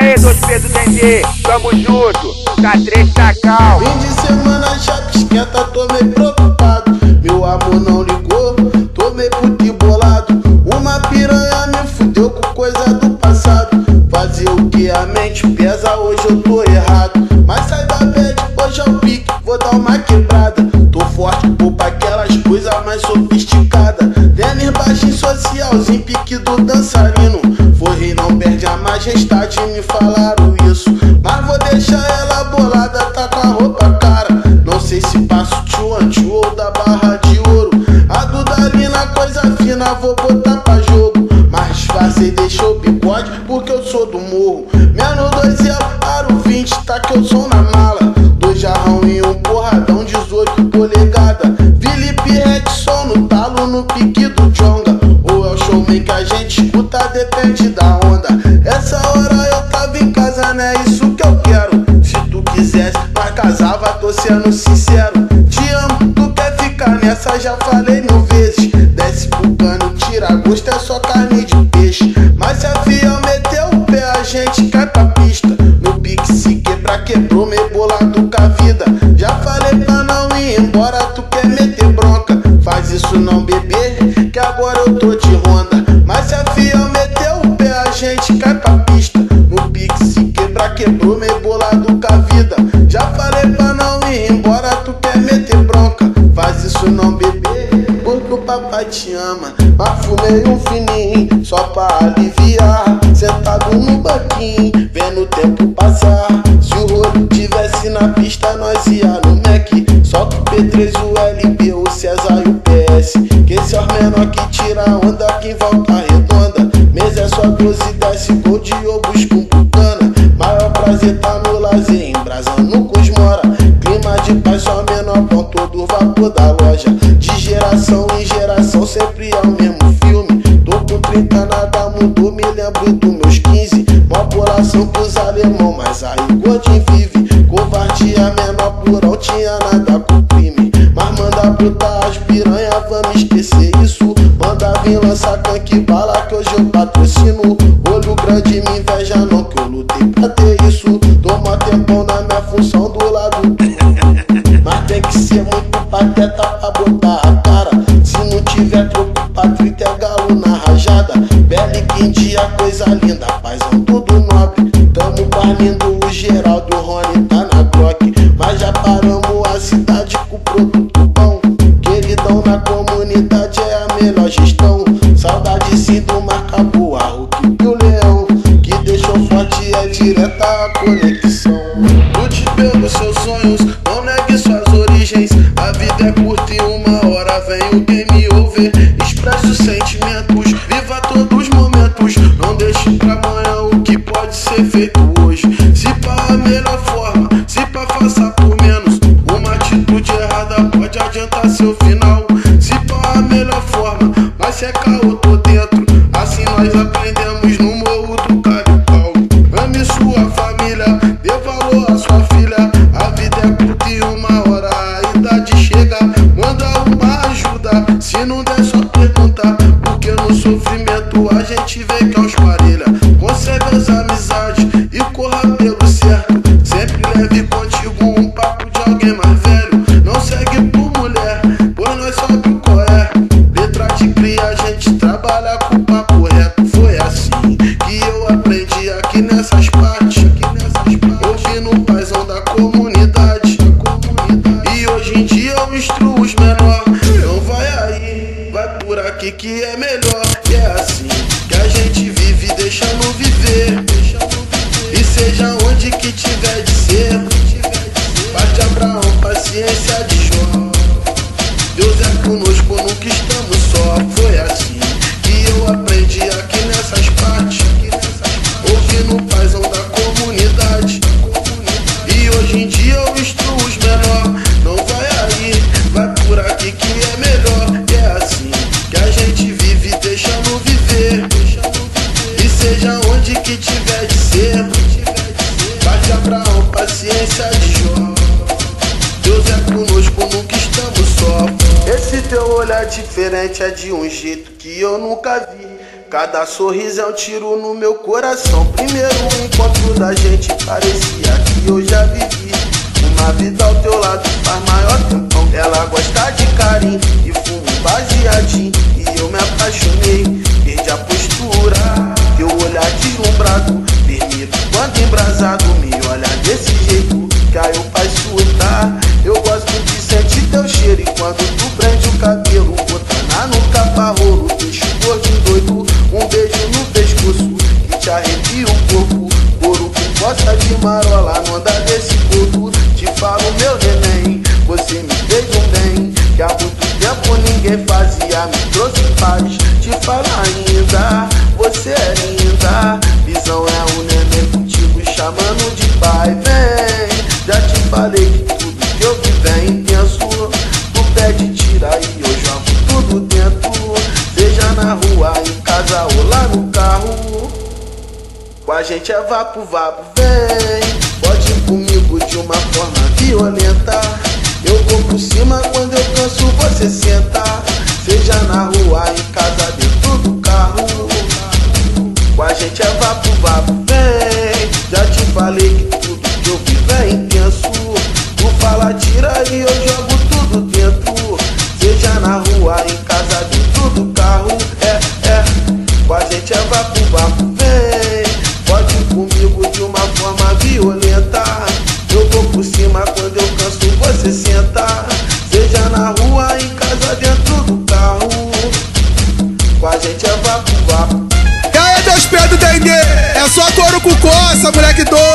aí, dois Pedro Dendê, tamo junto, tá 3 tacal. Fim de semana chato, esquenta, tô meio preocupado. Meu amor não ligou, tô meio puto e bolado. Uma piranha me fudeu com coisa do passado. Fazer o que a mente pesa, hoje eu tô errado. Mas sai da bad, hoje é o pique, vou dar uma quebrada. Tô forte, vou pra aquelas coisas mais sofisticadas. Tênis baixinho, socialzinho, pique do dançarino. Forrei não perde a majestade, me falaram isso. Mas vou deixar ela bolada, tá com a roupa cara. Não sei se passo tchuan-tchu ou da barra de ouro. A Dudalina, coisa fina, vou botar pra jogo. Mas disfarcei, deixou o bigode, porque eu sou do morro. Menos 2 aro 20, tá que eu sou na mala. 2 jarrão e um porradão, 18 polegada. Felipe Redson no talo, no pique do Jonga. Ou é o showman que a gente escuta, depende da onda. Essa hora eu tava em casa, né? Isso que eu quero. Se tu quisesse, nós casava, tô sendo sincero. Te amo, tu quer ficar nessa, já falei 1000 vezes. Desce pro cano, tira gosto, é só carne de peixe. Mas se a fiel meteu o pé, a gente cai pra pista. No pique se quebrar, quebrou, meio bolado com a vida. Já falei pra não ir embora, tu quer meter bronca. Faz isso não, bebê, que agora eu tô de Honda. Mas se a fiel meteu o pé, a gente cai pra pista. No pique se quebrar, quebrou, meio bolado com a vida. Já falei pra não ir embora, tu quer meter bronca. Faz isso não, bebê, porque o papai te ama. Mas fumei um fininho, só pra aliviar. Sentado no banquinho, vendo o tempo passar. Se o rolo tivesse na pista, nós ia no Mac. Só que o P3, o LB, o César e o PS. Que esse é os menor que tira onda, quem volta redonda. Mesa é só 12, desce gol de obus com pucana. Maior prazer tá no lazer, embrasando com os mora. Clima de paz, só menor pão, todo vapor da loja. De geração em geração, sempre é o mesmo filme. Tô com 30, nada mudou, me lembro dos meus 15. Mó bolação pros alemão, mas aí o gordinho vive. Covardia menor purão, tinha nada com crime. Mas manda botar as piranha, vamos esquecer isso. Manda vir lançar tanque bala, que hoje eu patrocino. Olho grande, me inveja não, que eu lutei pra ter isso. Toma tempão na minha função do lado do mas tem que ser muito pateta pra botar a cara. Se não tiver troco, Patrick é galo na rajada. Belly que em dia, coisa linda, paizão tudo nobre. Tamo barnindo o Geraldo, o Rony tá na Glock. Mas já paramos a cidade com produto bom. Queridão na comunidade é a melhor gestão. Saudade sim do Marca Boa, Hulk e o Leão. Que deixou forte é direta a conexão. Lute pelos seus sonhos, não negue suas origens. A vida é curta e uma hora vem o game over. Expresse os sentimentos, viva todos os momentos. Não deixe pra amanhã o que pode ser feito hoje. Se pá a melhor forma, se pá faça por menos. Uma atitude errada pode adiantar seu final. Se pá a melhor forma, mas se é caô, tô dentro. Assim nós aprendemos no morro do Caripau. Ame sua família, dê valor à sua filha. A vida é curta e uma hora a idade chega. Manda uma ajuda, se não der só perguntar. Porque no sofrimento a gente vê que é os parelha. Conserve as amizades e corra pelo certo. Sempre leve contigo um papo de alguém mais velho. Não segue por mulher, pois nós sabe qual é. Letra de cria, a gente trabalha com o papo reto. Foi assim que eu aprendi aqui nessas partes. Ouvindo o paizão da comunidade. E hoje em dia eu instruo os menor. Não vai aí, vai por aqui que é melhor. E é assim que a gente vive, deixando viver. E seja onde que tiver de ser. Bate Abraão, paciência de Jó. Deus é conosco, nunca estamos só. Foi assim que eu aprendi aqui nessas partes. Ouvindo o paizão da comunidade. E hoje em dia eu instruo os menor. Não vai aí, vai por aqui que é melhor. E é assim que a gente vive, deixando viver. E seja onde que tiver de ser. Bate Abraão, paciência de Jó. Deus é conosco, nunca estamos só. Esse teu olhar diferente é de um jeito que eu nunca vi. Cada sorriso é um tiro no meu coração. Primeiro encontro da gente parecia que eu já vivi uma vida ao teu lado faz maior tempão. Ela gosta de carinho e fumo baseadinho, e eu me apaixonei, perdi a postura. Teu olhar deslumbrado, vermelho quando embrasado, me olha desse jeito que aí eu faço surtar. Eu gosto de sentir teu cheiro, e quando tu prende o cabelo, botana no capa-rolo, deixa o gordinho doido. Um beijo no pescoço que te arrepia o corpo. Couro com costa de marola, não anda desse corpo. Te falo, meu neném, você me fez um bem que há muito tempo ninguém fazia, me trouxe paz. Te falo ainda, você é linda. Visão é um neném contigo chamando de pai. Vem, já te falei que tudo que eu vi vem intenso. Tu pede, tira e eu jogo tudo dentro. Seja na rua, em casa ou lá no carro, com a gente é vapo, vapo. Vem, pode ir comigo de uma forma violenta. Eu vou por cima, quando eu canso você senta. Seja na rua, em casa, dentro do carro, com a gente é vapo, vapo. Vem, já te falei que tudo que eu vivo é intenso. Tu fala, tira e eu jogo tudo dentro. Seja na rua, em casa, dentro do carro, com a gente é vapo, vapo. Vem, pode ir comigo de uma forma violenta. Eu vou por cima, quando eu canso você senta. Seja na rua, em casa, dentro do carro, com a gente é vapo, vapo. E aí, Deus Pedro Dendê, é só couro com coça, moleque doido.